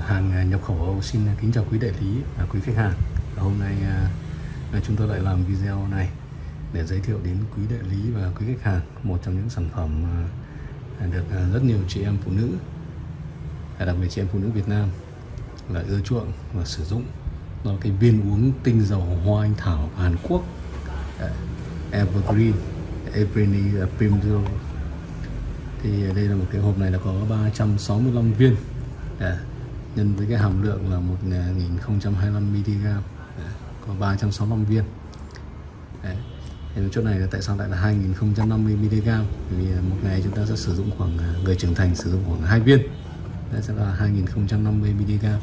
hàng nhập khẩu Âu. Xin kính chào quý đại lý và quý khách hàng. Hôm nay chúng tôi lại làm video này để giới thiệu đến quý đại lý và quý khách hàng một trong những sản phẩm được rất nhiều chị em phụ nữ, đặc biệt chị em phụ nữ Việt Nam là ưa chuộng và sử dụng. Đó là cái viên uống tinh dầu hoa anh thảo Hàn Quốc, Evergreen Primrose. Thì đây là một cái hộp này là có 365 viên, nhân với cái hàm lượng là 1025mg, có 365 viên. Thì chỗ này là tại sao lại là 2050mg? Vì một ngày chúng ta sẽ sử dụng khoảng, người trưởng thành sử dụng khoảng 2 viên, đấy sẽ là 2050mg.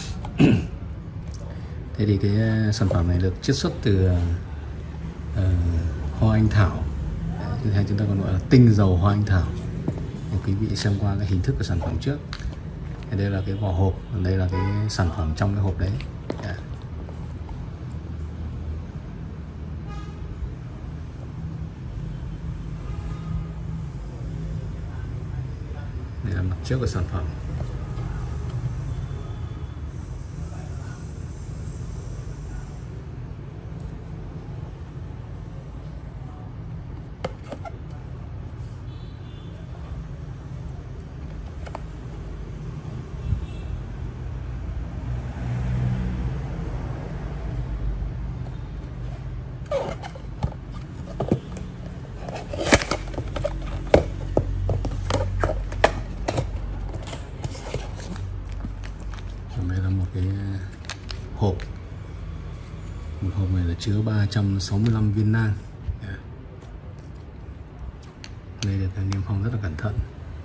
Thế thì cái sản phẩm này được chiết xuất từ hoa anh thảo, hay chúng ta còn gọi là tinh dầu hoa anh thảo. Thì quý vị xem qua cái hình thức của sản phẩm trước. Đây là cái vỏ hộp, đây là cái sản phẩm trong cái hộp đấy. Đây là mặt trước của sản phẩm. Đây là một cái hộp. Một hộp này là chứa 365 viên nang. Đây được niêm phong rất là cẩn thận.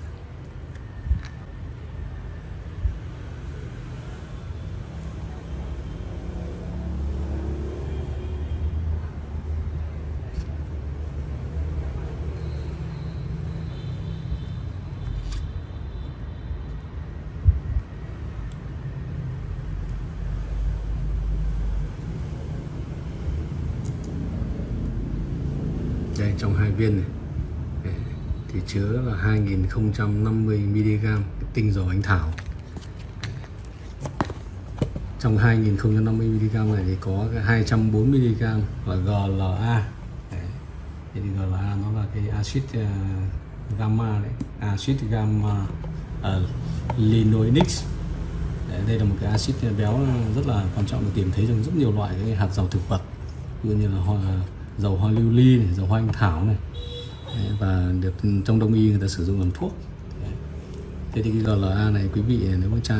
Đây, trong 2 viên này thì chứa là 2050mg tinh dầu anh thảo. Trong 2050mg này thì có 240mg là GLA. Thì GLA nó là cái axit gamma đấy, axit gamma linoleic. Đây là một cái axit béo rất là quan trọng, được tìm thấy trong rất nhiều loại cái hạt dầu thực vật, ví dụ như là dầu hoa lưu ly này, dầu hoa anh thảo này, và được trong đông y người ta sử dụng làm thuốc. Thế thì cái GLA này quý vị nếu mà tra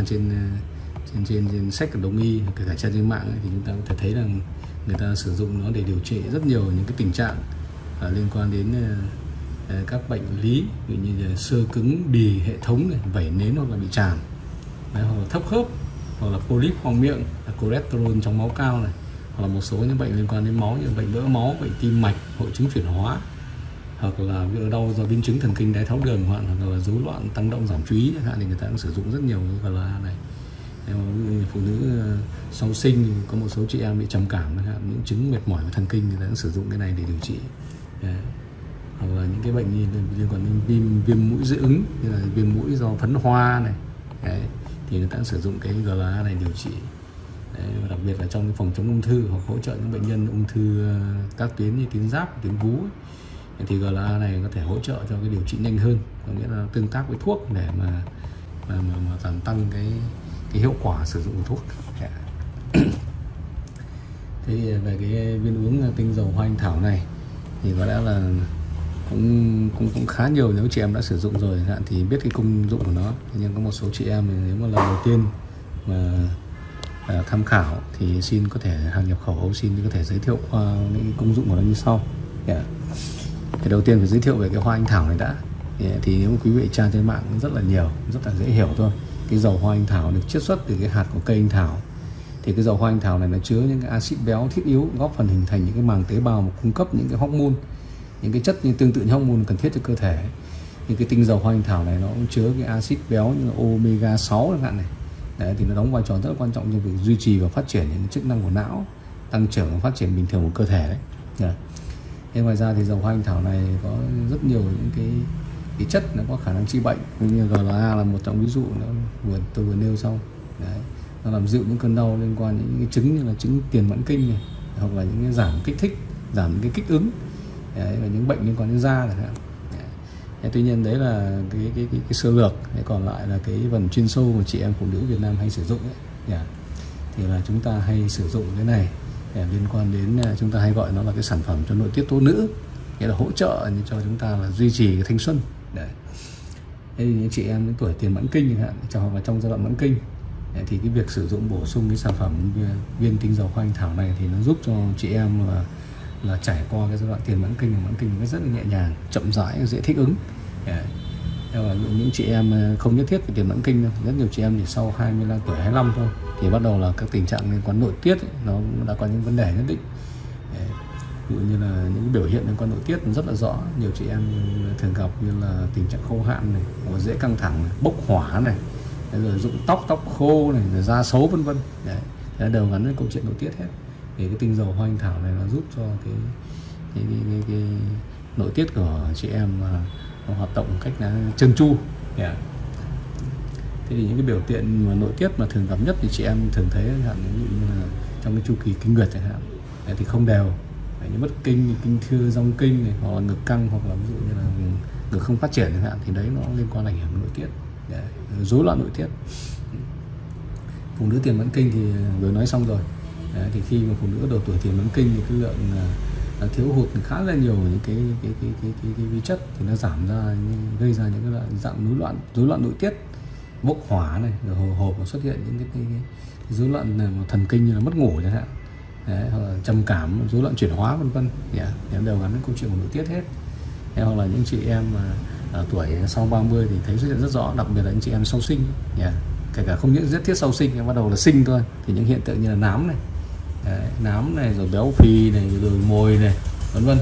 trên sách của đông y, kể cả tra trên mạng ấy, thì chúng ta có thể thấy rằng người ta sử dụng nó để điều trị rất nhiều những cái tình trạng liên quan đến các bệnh lý, ví dụ như là xơ cứng bì hệ thống này, vẩy nến hoặc là bị tràm, hoặc là thấp khớp, hoặc là polyp khoang miệng, cholesterol trong máu cao này, hoặc là một số những bệnh liên quan đến máu như bệnh vỡ máu, bệnh tim mạch, hội chứng chuyển hóa, hoặc là đau do biến chứng thần kinh đái tháo đường, hoặc là rối loạn tăng động giảm chú ý chẳng hạn, thì người ta cũng sử dụng rất nhiều cái GLA này. Phụ nữ sau sinh, có một số chị em bị trầm cảm, những chứng mệt mỏi của thần kinh, người ta cũng sử dụng cái này để điều trị. Hoặc là những cái bệnh như liên quan đến viêm mũi dị ứng, như là viêm mũi do phấn hoa này. Thì người ta cũng sử dụng cái GLA này điều trị. Và đặc biệt là trong cái phòng chống ung thư, hoặc hỗ trợ những bệnh nhân ung thư các tuyến như tuyến giáp, tuyến vú ấy, thì GLA này có thể hỗ trợ cho cái điều trị nhanh hơn, có nghĩa là tương tác với thuốc để mà giảm tăng cái hiệu quả sử dụng của thuốc. Thế thì về cái viên uống tinh dầu hoa anh thảo này thì có lẽ là cũng khá nhiều nếu chị em đã sử dụng rồi thì biết cái công dụng của nó. Nhưng có một số chị em thì nếu mà lần đầu tiên mà tham khảo thì xin có thể hàng nhập khẩu Âu xin có thể giới thiệu qua những công dụng của nó như sau. Thì đầu tiên phải giới thiệu về cái hoa anh thảo này đã. Thì nếu mà quý vị tra trên mạng rất là nhiều, rất là dễ hiểu thôi. Cái dầu hoa anh thảo được chiết xuất từ cái hạt của cây anh thảo. Thì cái dầu hoa anh thảo này nó chứa những cái axit béo thiết yếu, góp phần hình thành những cái màng tế bào mà cung cấp những cái hormone, những cái chất như tương tự như hormone cần thiết cho cơ thể. Như cái tinh dầu hoa anh thảo này nó cũng chứa cái axit béo như là omega 6 chẳng hạn này. Đấy, thì nó đóng vai trò rất là quan trọng trong việc duy trì và phát triển những chức năng của não, tăng trưởng và phát triển bình thường của cơ thể đấy. Thế ngoài ra thì dầu hoa anh thảo này có rất nhiều những cái chất nó có khả năng trị bệnh, như GLA là một trong ví dụ, nó tôi vừa nêu xong. Đấy. Nó làm dịu những cơn đau liên quan đến những cái chứng như là chứng tiền mãn kinh này, hoặc là những cái giảm kích thích, giảm những cái kích ứng. Đấy, và những bệnh liên quan đến da chẳng hạn. Tuy nhiên đấy là cái sơ lược. Còn lại là cái phần chuyên sâu mà chị em phụ nữ Việt Nam hay sử dụng ấy. Thì là chúng ta hay sử dụng cái này liên quan đến, chúng ta hay gọi nó là cái sản phẩm cho nội tiết tố nữ, nghĩa là hỗ trợ cho chúng ta là duy trì cái thanh xuân. Đấy. Thế thì những chị em đến tuổi tiền mãn kinh chẳng hạn, hoặc là trong giai đoạn mãn kinh, thì cái việc sử dụng bổ sung cái sản phẩm viên tinh dầu hoa anh thảo này thì nó giúp cho chị em là trải qua cái giai đoạn tiền mãn kinh nó rất là nhẹ nhàng, chậm rãi, dễ thích ứng. Là những chị em không nhất thiết phải tiền mãn kinh đâu, rất nhiều chị em thì sau 25 tuổi 25 thôi thì bắt đầu là các tình trạng liên quan nội tiết ấy, nó đã có những vấn đề nhất định. Ví dụ như là những biểu hiện liên quan nội tiết nó rất là rõ. Nhiều chị em thường gặp như là tình trạng khô hạn này, hoặc dễ căng thẳng này, bốc hỏa này, rồi rụng tóc khô này, rồi da xấu vân vân. Đấy, đều gắn với câu chuyện nội tiết hết. Thì cái tinh dầu hoa anh thảo này nó giúp cho cái nội tiết của chị em nó hoạt động một cách là trơn tru. Thế thì những cái biểu hiện mà nội tiết mà thường gặp nhất thì chị em thường thấy chẳng hạn ví dụ như là trong cái chu kỳ kinh nguyệt chẳng hạn, thì không đều, như mất kinh, kinh thưa, rong kinh này, hoặc là ngực căng, hoặc là ví dụ như là ngực không phát triển chẳng hạn, thì đấy nó liên quan ảnh hưởng nội tiết, rối loạn nội tiết. Phụ nữ tiền mãn kinh thì vừa nói xong rồi. Thì khi mà phụ nữ độ tuổi tiền mãn kinh thì cái lượng thiếu hụt khá là nhiều những cái vi chất, thì nó giảm ra, gây ra những cái dạng rối loạn nội tiết, bốc hỏa này, rồi hồi hộp xuất hiện những cái rối loạn thần kinh như là mất ngủ chẳng hạn. Đấy, hoặc là trầm cảm, rối loạn chuyển hóa vân vân. Đều gắn với câu chuyện của nội tiết hết. Hoặc là những chị em mà ở tuổi sau 30 thì thấy xuất hiện rất rõ, đặc biệt là những chị em sau sinh. Kể cả không những nhất thiết sau sinh, bắt đầu là sinh thôi, thì những hiện tượng như là nám này, nám này, rồi béo phì này, rồi mồi này, vân vân.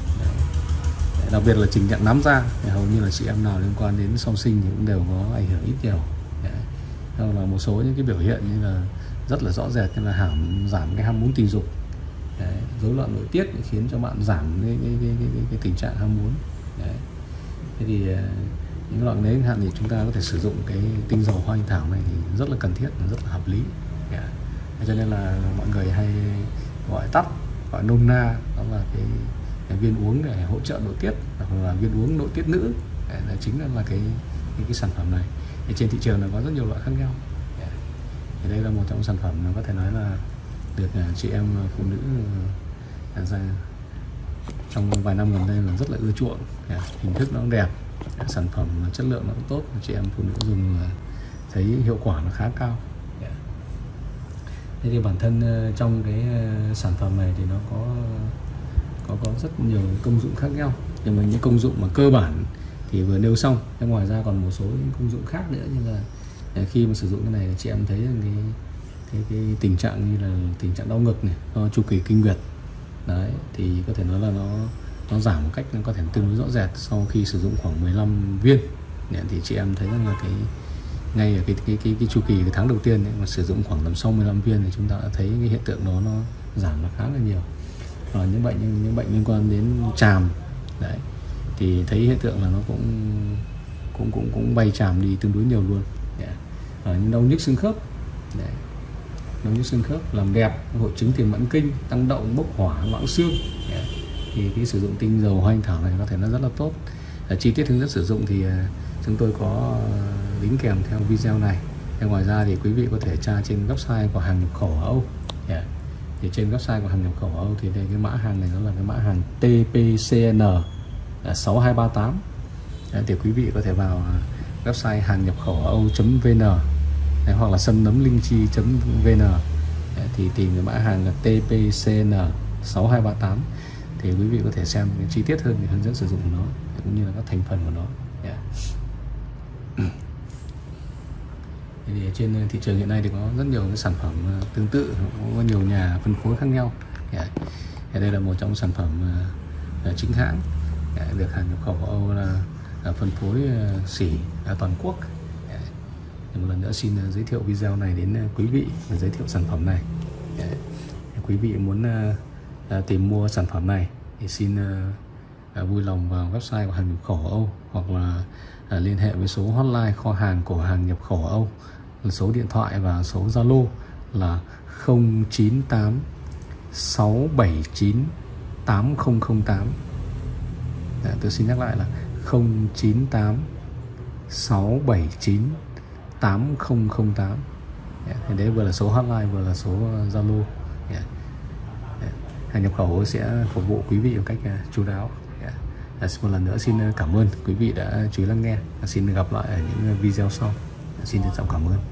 Đặc biệt là tình trạng nám da, hầu như là chị em nào liên quan đến sau sinh thì cũng đều có ảnh hưởng ít nhiều. Hoặc là một số những cái biểu hiện như là rất là rõ rệt, như là giảm cái ham muốn tình dục, rối loạn nội tiết khiến cho bạn giảm cái tình trạng ham muốn. Thế thì những loại đấy hạn thì chúng ta có thể sử dụng cái tinh dầu hoa anh thảo này thì rất là cần thiết, rất là hợp lý. Cho nên là mọi người hay gọi tắt, gọi nôm na đó là cái viên uống để hỗ trợ nội tiết, hoặc là viên uống nội tiết nữ, là chính là cái sản phẩm này. Thì trên thị trường nó có rất nhiều loại khác nhau. Thì đây là một trong sản phẩm nó có thể nói là được chị em phụ nữ ra trong vài năm gần đây là rất là ưa chuộng. Hình thức nó cũng đẹp, sản phẩm chất lượng nó cũng tốt, chị em phụ nữ dùng thấy hiệu quả nó khá cao. Thế thì bản thân trong cái sản phẩm này thì nó có rất nhiều công dụng khác nhau, nhưng mà những công dụng mà cơ bản thì vừa nêu xong. Ngoài ra còn một số những công dụng khác nữa, như là khi mà sử dụng cái này chị em thấy cái tình trạng như là tình trạng đau ngực này, do chu kỳ kinh nguyệt đấy, thì có thể nói là nó giảm một cách nó có thể tương đối rõ rệt sau khi sử dụng khoảng 15 viên. Thì chị em thấy rằng là ngay ở cái chu kỳ cái tháng đầu tiên ấy, mà sử dụng khoảng tầm sau 15 viên thì chúng ta đã thấy cái hiện tượng đó nó giảm nó khá là nhiều. Những bệnh liên quan đến tràm đấy thì thấy hiện tượng là nó cũng bay tràm đi tương đối nhiều luôn. Những đau nhức xương khớp đấy, đau nhức xương khớp, làm đẹp, hội chứng tiền mãn kinh, tăng động, bốc hỏa, loãng xương, thì cái sử dụng tinh dầu hoa anh thảo này có thể nó rất là tốt. Chi tiết hướng dẫn sử dụng thì chúng tôi có đính kèm theo video này. Ngoài ra thì quý vị có thể tra trên website của hàng nhập khẩu ở Âu. Thì trên website của hàng nhập khẩu ở Âu thì đây, cái mã hàng này nó là cái mã hàng TPCN 6238. Thì quý vị có thể vào website hàng nhập khẩu ở Âu.vn hoặc là sâm-nấm-linh-chi.vn thì tìm cái mã hàng là TPCN 6238 thì quý vị có thể xem chi tiết hơn về hướng dẫn sử dụng của nó cũng như là các thành phần của nó. Thì trên thị trường hiện nay thì có rất nhiều cái sản phẩm tương tự, có nhiều nhà phân phối khác nhau. Thì đây là một trong sản phẩm chính hãng được hàng nhập khẩu của Âu là phân phối xỉ toàn quốc. Một lần nữa xin giới thiệu video này đến quý vị và giới thiệu sản phẩm này. Quý vị muốn tìm mua sản phẩm này thì xin vui lòng vào website của hàng nhập khẩu Âu, hoặc là liên hệ với số hotline kho hàng của hàng nhập khẩu Âu số điện thoại và số Zalo là 098 679 8008. Tôi xin nhắc lại là 098 679 8008. Thì đấy vừa là số hotline vừa là số Zalo. Hàng nhập khẩu sẽ phục vụ quý vị một cách chu đáo. Một lần nữa xin cảm ơn quý vị đã chú ý lắng nghe. Xin gặp lại ở những video sau. Xin trân trọng cảm ơn.